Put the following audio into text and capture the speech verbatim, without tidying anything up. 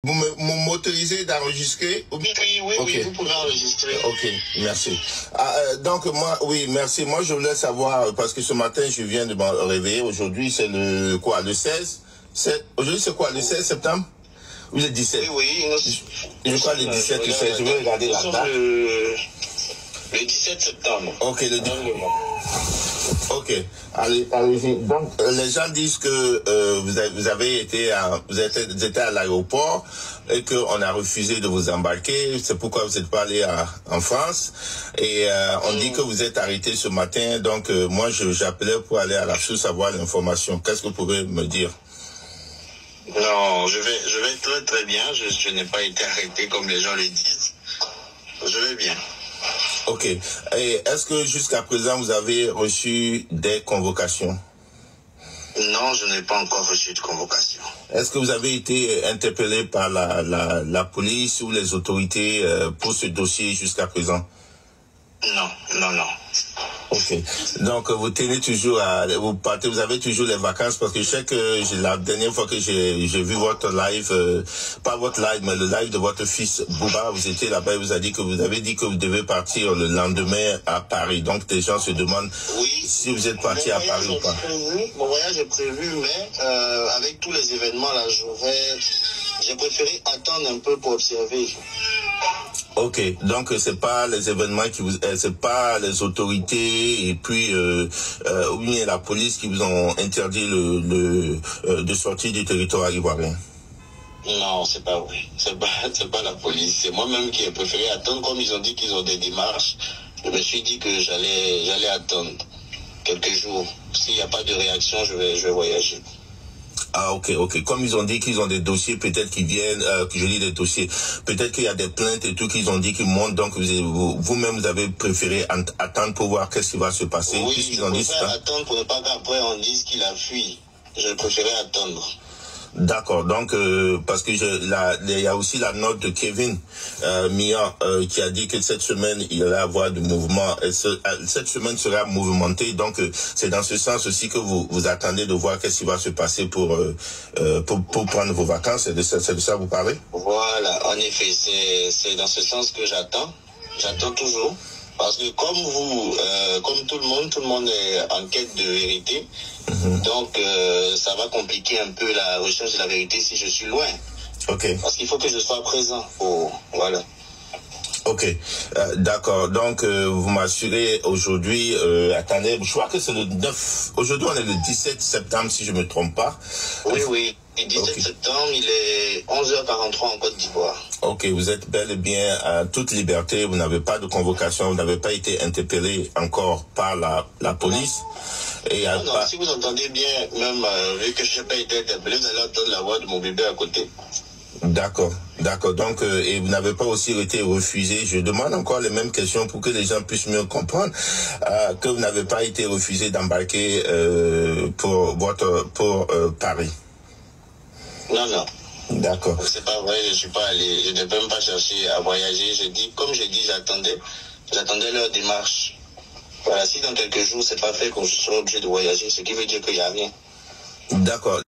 Vous m'autorisez d'enregistrer? Oui, oui, oui, okay. Oui, vous pouvez enregistrer. Ok, merci. Ah, euh, donc moi, oui, merci. Moi, je voulais savoir, parce que ce matin, je viens de me réveiller. Aujourd'hui, c'est le quoi, le seize? Aujourd'hui, c'est quoi, le seize septembre? Ou le dix-sept? Oui, oui. Nous, je, je crois le dix-sept, le seize. Je vais regarder la date. Le, le dix-sept septembre. Ok, le dix-sept. Ok, allez, allez-y. Donc, euh, les gens disent que euh, vous, avez, vous avez été à, vous étiez, vous étiez à l'aéroport et qu'on a refusé de vous embarquer. C'est pourquoi vous n'êtes pas allé à, en France. Et euh, on mmh. dit que vous êtes arrêté ce matin. Donc, euh, moi, j'appelais pour aller à la source avoir l'information. Qu'est-ce que vous pouvez me dire? Non, je vais, je vais très très bien. Je, je n'ai pas été arrêté comme les gens le disent. Je vais bien. Ok. Et est-ce que jusqu'à présent, vous avez reçu des convocations? Non, je n'ai pas encore reçu de convocation. Est-ce que vous avez été interpellé par la, la, la police ou les autorités euh, pour ce dossier jusqu'à présent? Non, non, non. Ok. Donc, vous tenez toujours à, vous partez, vous avez toujours les vacances parce que je sais que la dernière fois que j'ai vu votre live, euh, pas votre live, mais le live de votre fils Bouba, vous étiez là-bas et vous avez dit que vous avez dit que vous devez partir le lendemain à Paris. Donc, des gens se demandent oui, si vous êtes parti à Paris ou pas. Prévu, mon voyage est prévu, mais euh, avec tous les événements là, j'aurais, j'ai préféré attendre un peu pour observer. Ok, donc c'est pas les événements qui vous, c'est pas les autorités et puis euh, euh, ou bien la police qui vous ont interdit le, le euh, de sortir du territoire ivoirien. Non, c'est pas vrai. C'est pas, c'est pas la police. C'est moi-même qui ai préféré attendre. Comme ils ont dit qu'ils ont des démarches, je me suis dit que j'allais, j'allais attendre quelques jours. S'il n'y a pas de réaction, je vais, je vais voyager. Ah ok, ok. Comme ils ont dit qu'ils ont des dossiers, peut-être qu'ils viennent, euh, que je lis des dossiers, peut-être qu'il y a des plaintes et tout qu'ils ont dit qu'ils montent, donc vous, vous-même vous avez préféré attendre pour voir qu'est-ce qui va se passer. Oui, je préfère attendre pour ne pas qu'après on dise qu'il a fui. Je préférais attendre. D'accord, donc euh, parce que je, la, il y a aussi la note de Kevin euh, Mia euh, qui a dit que cette semaine il allait avoir du mouvement. Et ce, cette semaine sera mouvementée, donc euh, c'est dans ce sens aussi que vous vous attendez de voir qu'est-ce qui va se passer pour euh, euh, pour, pour prendre vos vacances. C'est de ça, c'est de ça que vous parlez? Voilà, en effet, c'est c'est dans ce sens que j'attends. J'attends toujours. Parce que comme vous, euh, comme tout le monde, tout le monde est en quête de vérité. Mmh. Donc, euh, ça va compliquer un peu la recherche de la vérité si je suis loin. Ok. Parce qu'il faut que je sois présent. Pour, voilà. Ok, euh, d'accord. Donc, euh, vous m'assurez aujourd'hui, euh, attendez, je crois que c'est le neuf, aujourd'hui on est le dix-sept septembre si je ne me trompe pas. Oui, oui. Le dix-sept okay. septembre, il est onze heures quarante-trois en Côte d'Ivoire. Ok, vous êtes bel et bien à toute liberté, vous n'avez pas de convocation, vous n'avez pas été interpellé encore par la, la police. Et non, non, pas... si vous entendez bien, même euh, vu que je n'ai pas été interpellé, vous allez entendre la voix de mon bébé à côté. D'accord, d'accord. Donc, euh, et vous n'avez pas aussi été refusé. Je demande encore les mêmes questions pour que les gens puissent mieux comprendre euh, que vous n'avez pas été refusé d'embarquer euh, pour votre pour euh, Paris. Non, non. D'accord. C'est pas vrai, je suis pas allé, je n'ai même pas cherché à voyager. Je dis, comme j'ai dit, j'attendais, j'attendais leur démarche. Voilà, si dans quelques jours c'est pas fait, qu'on sera obligé de voyager, ce qui veut dire qu'il n'y a rien. D'accord.